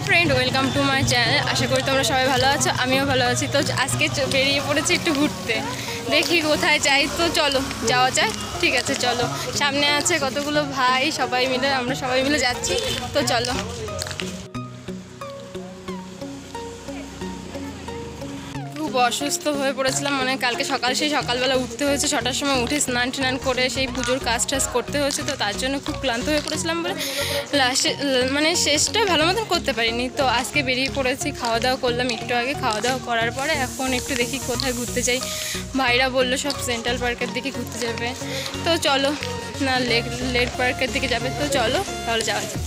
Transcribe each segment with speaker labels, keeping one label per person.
Speaker 1: Friend, welcome to my channel. আশা করি তোমরা সবাই ভালো আছো, আমিও ভালো আছি। তো আজকে বেরিয়ে পড়েছি একটু ঘুরতে, দেখি কোথায় যাই। তো চলো যাওয়া যায়। ঠিক আছে চলো, সামনে আছে কতগুলো ভাই, সবাই মিলে আমরা সবাই মিলে যাচ্ছি। তো চলো। খুব অসুস্থ হয়ে পড়েছিলাম, মানে কালকে সকালবেলা উঠতে হয়েছে, 6টার সময় উঠে স্নান টান করে সেই পুজোর কাজ টাজ করতে হয়েছে। তো তার জন্য খুব ক্লান্ত হয়ে পড়েছিলাম বলে মানে শেষটা ভালো মতন করতে পারিনি। তো আজকে বেরিয়ে পড়েছি, খাওয়া দাওয়া করলাম একটু আগে। খাওয়া দাওয়া করার পরে এখন একটু দেখি কোথায় ঘুরতে যাই। ভাইরা বললো সব সেন্ট্রাল পার্কের দিকে ঘুরতে যাবে। তো চলো, না লেক পার্কের দিকে যাবে। তো চলো তাহলে যাওয়া যাক।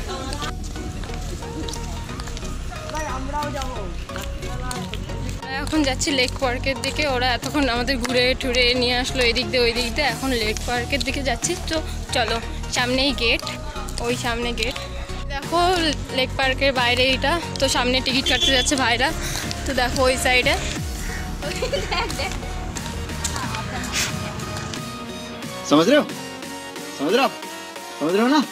Speaker 1: আমরাও যাবো। এখন যাচ্ছি লেক পার্কের দিকে। ওরা এতক্ষণ আমাদের ঘুরে টুরে নিয়ে আসলো এদিক দিয়ে ওই দিক দিয়ে, এখন লেক পার্কের দিকে যাচ্ছি। তো চলো, সামনেই গেট, ওই সামনে গেট। দেখো লেক পার্কের বাইরে এইটা। তো সামনে টিকিট কাটতে যাচ্ছে ভাইরা। তো দেখো ওই সাইডে না।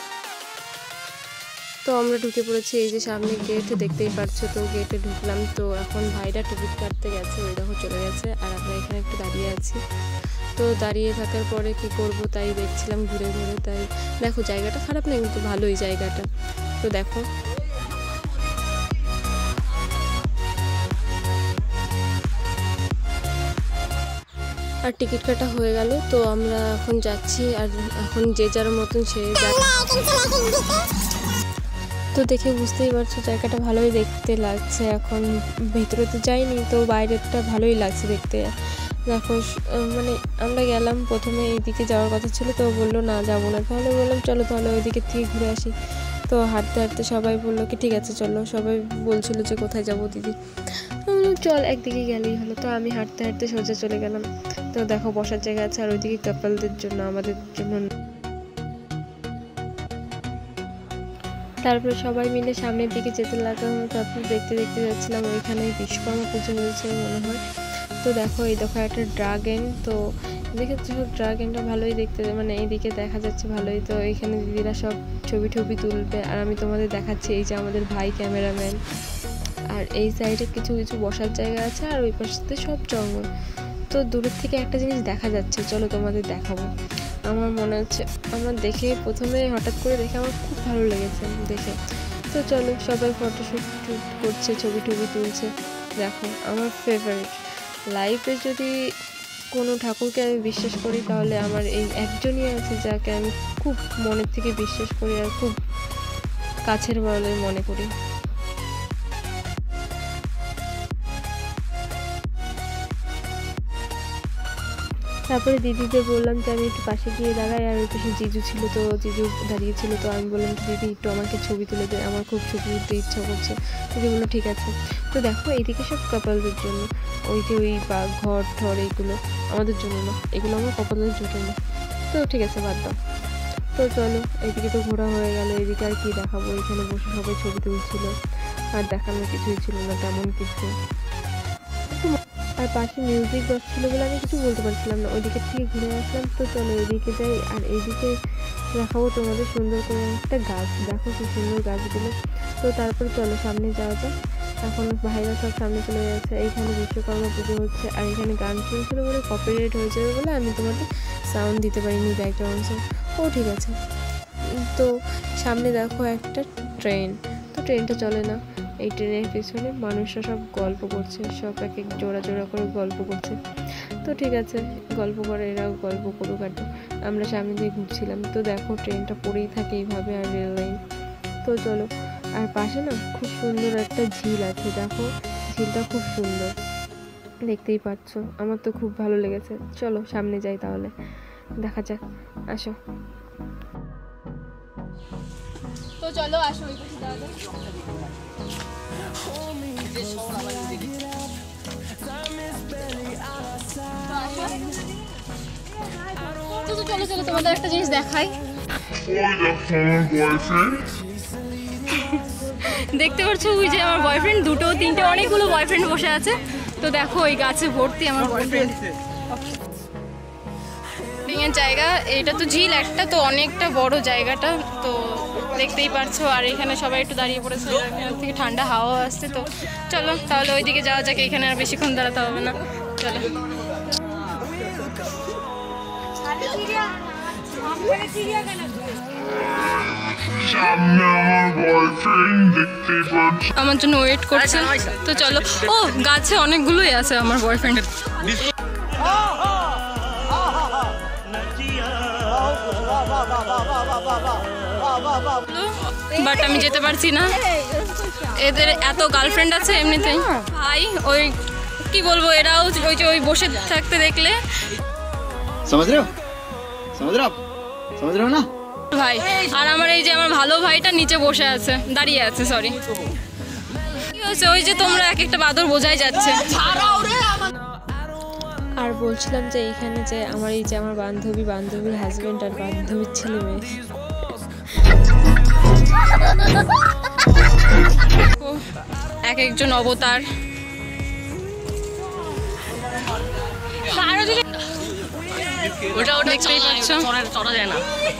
Speaker 1: তো আমরা ঢুকে পড়েছি, এই যে সামনে গেট দেখতেই পাচ্ছ। তো গেটে ঢুকলাম। তো এখন ভাইরা টিকিট কাটতে গেছে, ওই দেখো চলে গেছে। আর আমরা এখানে একটু দাঁড়িয়ে আছি। তো দাঁড়িয়ে থাকার পরে কি করব তাই দেখছিলাম ঘুরে ঘুরে। তাই দেখো জায়গাটা খারাপ না, কিন্তু ভালোই জায়গাটা। তো দেখো আর টিকিট কাটা হয়ে গেল। তো আমরা এখন যাচ্ছি, আর এখন যে যার মতন সে তো দেখে বুঝতেই পারছো জায়গাটা ভালোই দেখতে লাগছে। এখন ভিতরে তো যাইনি, তো বাইরেটা ভালোই লাগছে দেখতে। দেখো মানে আমরা গেলাম, প্রথমে এইদিকে যাওয়ার কথা ছিল, তো বললো না যাবো না। তাহলে বললাম চলো তাহলে ওইদিকে থেকে ঘুরে আসি। তো হাঁটতে হাঁটতে সবাই বললো কি ঠিক আছে চলো। সবাই বলছিল যে কোথায় যাবো দিদি, চল একদিকে গেলেই হলো। তো আমি হাঁটতে হাঁটতে সোজা চলে গেলাম। তো দেখো বসার জায়গা আছে, আর ওইদিকে কাপলদের জন্য, আমাদের জন্য। তারপরে সবাই মিলে সামনের দিকে যেতে লাগলাম। তারপর দেখতে দেখতে যাচ্ছিলাম, ওইখানে বিশ্বকর্মা পুজো হয়েছে মনে হয়। তো দেখো এই দেখো একটা ড্রাগন। তো দেখেছো ড্রাগনটা ভালোই দেখতে, মানে এইদিকে দেখা যাচ্ছে ভালোই। তো এইখানে দিদিরা সব ছবি টবি তুলবে, আর আমি তোমাদের দেখাচ্ছি এই যে আমাদের ভাই ক্যামেরাম্যান। আর এই সাইডে কিছু কিছু বসার জায়গা আছে, আর ওই পাশে সব জঙ্গল। তো দূরের থেকে একটা জিনিস দেখা যাচ্ছে, চলো তোমাদের দেখাবো। আমার মনে হচ্ছে আমার দেখে প্রথমে হঠাৎ করে দেখে আমার খুব ভালো লেগেছে দেখে। তো চলো সবাই ফটোশ্যুট করছে, ছবি টবি তুলছে। দেখো আমার ফেভারিট লাইফে যদি কোনো ঠাকুরকে আমি বিশ্বাস করি, তাহলে আমার এই একজনই আছে যাকে আমি খুব মনের থেকে বিশ্বাস করি আর খুব কাছের বলে মনে করি। তারপরে দিদিদের বললাম যে আমি একটু পাশে গিয়ে দাঁড়াই, আর ওই পাশে জিজু ছিল। তো জিজু দাঁড়িয়েছিল। তো আমি বললাম কি দিদি একটু আমাকে ছবি তুলে দেয়, আমার খুব ছবি তুলতে ইচ্ছা করছে। দিদি বললো ঠিক আছে। তো দেখো এইদিকে সব কাপলদের জন্য, ওই যে ওই বা ঘর ঠর এইগুলো আমাদের জন্য না, এগুলো আমার কপালের জন্য না। তো ঠিক আছে বাদ দাও। তো চলো এইদিকে তো ঘোরা হয়ে গেল। এইদিকে আর কি দেখাবো, এখানে বসে সবাই ছবি তুলছিল, আর দেখানোর কিছুই ছিল না তেমন কিছু। আর পাশে মিউজিক বাজছিল বলে আমি কিছু বলতে পারছিলাম না। ওই দিকের থেকে ঘুরে আসলাম। তো চলো ওইদিকে যাই, আর এইদিকে দেখাবো তোমাদের সুন্দর করে একটা গাছ। দেখো কি সুন্দর গাছগুলো। তো তারপর চলো সামনে যাওয়া যাক। এখন ভাইরা সব সামনে চলে যাচ্ছে। এইখানে বিশ্বকর্মা পুজো হচ্ছে, আর এখানে গান শুনছিল বলে কপিরাইট হয়ে যাবে বলে আমি তোমাদের সাউন্ড দিতে পারিনি ব্যাকগ্রাউন্ড সাউন্ড। ও ঠিক আছে। তো সামনে দেখো একটা ট্রেন। তো ট্রেনটা চলে না। এই ট্রেনের পিছনে মানুষরা সব গল্প করছে, সব এক এক জোড়া জোড়া করে গল্প করছে। তো ঠিক আছে গল্প করে, এরাও গল্প করুক। আর আমরা সামনে দিয়ে ঘুরছিলাম। তো দেখো ট্রেনটা পড়েই থাকে এইভাবে, আর রেল লাইন। তো চলো, আর পাশে না খুব সুন্দর একটা ঝিল আছে। দেখো ঝিলটা খুব সুন্দর, দেখতেই পাচ্ছ। আমার তো খুব ভালো লেগেছে। চলো সামনে যাই তাহলে, দেখা যাক। আসো। তো চলো আসো ওই পাশে যাওয়া যাক। চলো চলো তোমাদের একটা জিনিস দেখাই। দেখতে পাচ্ছ ওই যে আমার বয়ফ্রেন্ড, দুটো তিনটে অনেকগুলো বয়ফ্রেন্ড বসে আছে। তো দেখো ওই গাছে ভর্তি আমার বয়ফ্রেন্ড। জায়গা এটা তো ঝিল একটা, তো অনেকটা বড় জায়গাটা। তো
Speaker 2: দেখতেই পারছো। আর এখানে সবাই একটু দাঁড়িয়ে পড়েছে, এখান থেকে ঠান্ডা হাওয়া আসছে। তো চলো তাহলে ওইদিকে যাওয়া যাক, এখানে আর বেশিক্ষণ দাঁড়াতে হবে না, চলো। আমার জন্য ওয়েট করছে, তো চলো। ও গাছে অনেকগুলোই আছে আমার বয়ফ্রেন্ড। বাট আমি যেতে পারছি না, এদের এত গার্লফ্রেন্ড আছে এমনিতেই। ভাই ওই কি বলবো, এরাও ওই যে ওই বসে থাকতে দেখলে না ভাই। আর আমার এই যে আমার ভালো ভাইটা নিচে বসে আছে, দাঁড়িয়ে আছে, সরি। কি হচ্ছে, ওই যে তোমরা এক একটা বাদর বোঝাই যাচ্ছে।
Speaker 1: আর বলছিলাম যে এইখানে যে আমার এই যে আমার বান্ধবীর হাজবেন্ড আর বান্ধবীর ছেলে মেয়ে,
Speaker 2: এক একজন অবতার। দেখতেই পাচ্ছ, চড়া যায় না,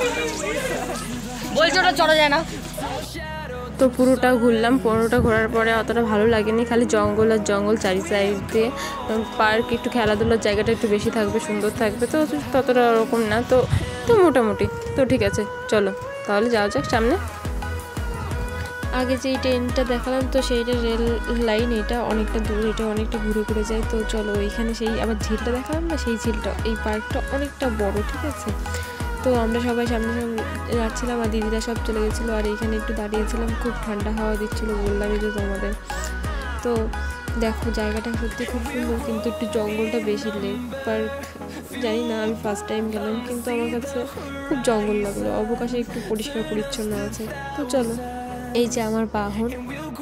Speaker 2: বলছে ওটা চড়া যায় না।
Speaker 1: তো পুরোটা ঘুরলাম, পুরোটা ঘোরার পরে অতটা ভালো লাগেনি, খালি জঙ্গল আর জঙ্গল চারি সাইড দিয়ে। পার্ক একটু খেলাধুলার জায়গাটা একটু বেশি থাকবে, সুন্দর থাকবে, তো ততটা ওরকম না, তো তো মোটামুটি। তো ঠিক আছে, চলো তাহলে যাওয়া যাক সামনে। আগে যেই ট্রেনটা দেখালাম তো সেইটা রেল লাইন, এটা অনেকটা দূর, এটা অনেকটা ঘুরে ঘুরে যায়। তো চলো ওইখানে সেই আবার ঝিলটা দেখালাম না, সেই ঝিলটা, এই পার্কটা অনেকটা বড়, ঠিক আছে। তো আমরা সবাই সামনে যাচ্ছিলাম আর দিদিরা সব চলে গেছিলো, আর এইখানে একটু দাঁড়িয়েছিলাম, খুব ঠান্ডা হাওয়া দিচ্ছিলো, বললামই যে তোমাদের। তো দেখো জায়গাটা সত্যি খুব সুন্দর, কিন্তু একটু জঙ্গলটা বেশি। লেক পার্ক জানি না, আমি ফার্স্ট টাইম গেলাম, কিন্তু আমার কাছে খুব জঙ্গল লাগলো, অবকাশে একটু পরিষ্কার পরিচ্ছন্ন আছে। তো চলো, এই যে আমার বাহন,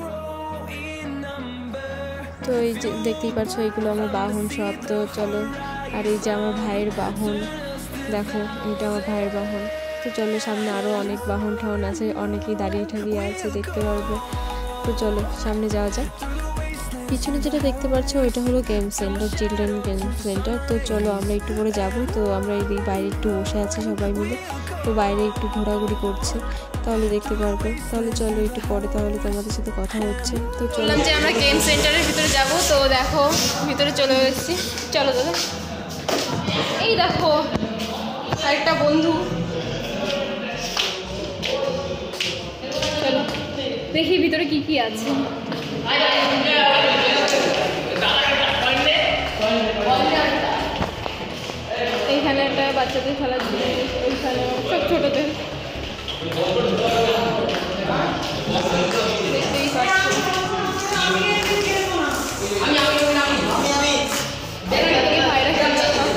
Speaker 1: তো এই যে দেখতেই পাচ্ছ এইগুলো আমার বাহন সব। তো চলো, আর এই যে আমার ভাইয়ের বাহন, দেখো এইটা আমার ভাইয়ের বাহন। তো চলো, সামনে আরও অনেক বাহন ঠাহন আছে, অনেকেই দাঁড়িয়ে ঠাড়িয়ে আছে, দেখতে পারবো। তো চলো সামনে যাওয়া যাক। পিছনে যেটা দেখতে পাচ্ছ ওইটা হলো game centre, children game centre. তো চলো আমরা একটু করে যাবো। তো আমরা এই বাইরে একটু বসে আছি সবাই মিলে, তো বাইরে একটু ঘোরাঘুরি করছে, তাহলে দেখতে পারবে। তাহলে চলো একটু পরে তাহলে তোমাদের সাথে কথা হচ্ছে। তো
Speaker 2: বললাম যে আমরা গেম সেন্টারের ভিতরে যাব, তো দেখো ভিতরে চলে এসেছি, চলো দাদা। এই দেখো আরেকটা বন্ধু, চলো দেখি ভিতরে কি কি আছে। এইখানে একটা বাচ্চাদের খেলার জিনিস, ওইখানে সব ছোটদের, দেখতেই পাচ্ছি। ভাইরা খেলছে সব।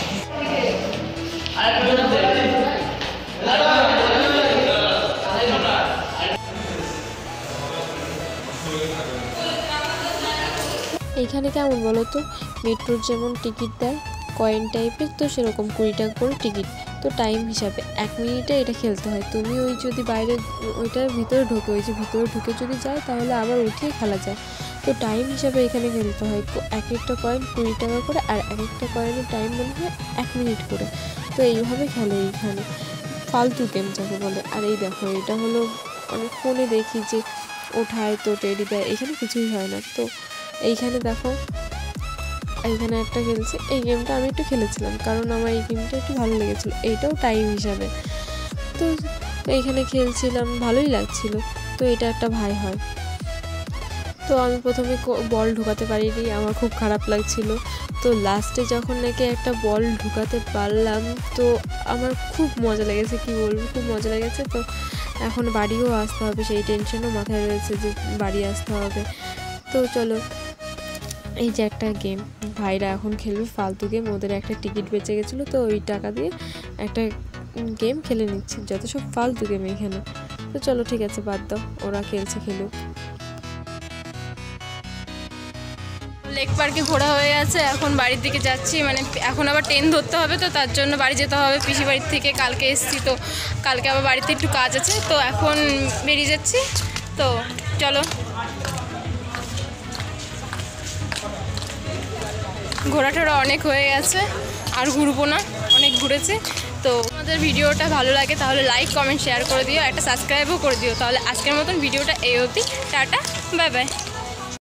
Speaker 1: এইখানে কেমন বলো তো, মেট্রোর যেমন টিকিট দেয় কয়েন টাইপের, তো সেরকম 20 টাকা করে টিকিট। তো টাইম হিসাবে 1 মিনিটে এটা খেলতে হয়। তুমি ওই যদি বাইরে ওইটার ভিতরে ঢোকে, ওই যে ভিতরে ঢুকে যদি যায় তাহলে আবার উঠিয়ে খেলা যায়। তো টাইম হিসাবে এখানে খেলতে হয়, এক একটা কয়েন 20 টাকা করে, আর এক একটা কয়েনের টাইম মনে হয় 1 মিনিট করে। তো এইভাবে খেলে এইখানে, ফালতু গেম যাকে বলে। আর এই দেখো এটা হলো অনেক ফোনে দেখি যে ওঠায় তো টেডি দেয়, এখানে কিছুই হয় না। তো এইখানে দেখো এইখানে একটা খেলছে, এই গেমটা আমি একটু খেলেছিলাম কারণ আমার এই গেমটা একটু ভালো লেগেছিলো, এইটাও টাইম হিসাবে। তো এইখানে খেলছিলাম, ভালোই লাগছিল। তো এটা একটা ভাই হয়। তো আমি প্রথমে বল ঢুকাতে পারিনি, আমার খুব খারাপ লাগছিল। তো লাস্টে যখন নাকি একটা বল ঢুকাতে পারলাম, তো আমার খুব মজা লেগেছে, কি বলবো, খুব মজা লেগেছে। তো এখন বাড়িও আসতে হবে, সেই টেনশনও মাথায় রয়েছে যে বাড়ি আসতে হবে। তো চলো, এই যে একটা গেম ভাইরা এখন খেলবে, ফালতু গেম, ওদের একটা টিকিট বেঁচে গেছিলো, তো ওই টাকা দিয়ে একটা গেম খেলে নিচ্ছে, যত সব ফালতু গেম এখানে। তো চলো ঠিক আছে, বাদ দাও, ওরা খেলছে খেলুক।
Speaker 2: লেক পার্কে ঘোরা হয়ে গেছে, এখন বাড়ির দিকে যাচ্ছি, মানে এখন আবার ট্রেন ধরতে হবে, তো তার জন্য বাড়ি যেতে হবে। পিসি বাড়ির থেকে কালকে এসেছি, তো কালকে আবার বাড়িতে একটু কাজ আছে, তো এখন বেরিয়ে যাচ্ছি। তো চলো, ঘোরাটোরা অনেক হয়ে গেছে, আর ঘুরবো না, অনেক ঘুরেছি। তো আমাদের ভিডিওটা ভালো লাগে তাহলে লাইক কমেন্ট শেয়ার করে দিও, একটা সাবস্ক্রাইবও করে দিও। তাহলে আজকের মতন ভিডিওটা এই অবধি, টাটা, বাই বাই।